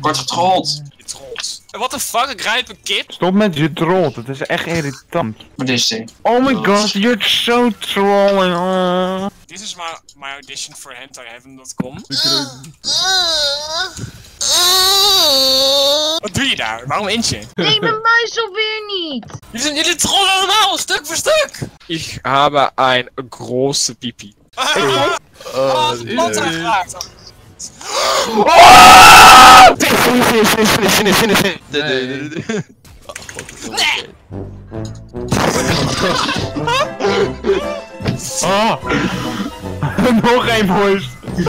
Word getrold. Je trolt. What the fuck, ik rijd een kip. Stop met je troll, het is echt irritant. Wat is dit? Oh my god, you're so trolling. Oh. This is my audition for HentaiHeaven.com. Wat doe je daar? Waarom eet je? Nee, mijn muis alweer niet. Jullie trollen allemaal, stuk voor stuk! Ik habe een große pipi. Wat geraakt. Oh. Nog één boys.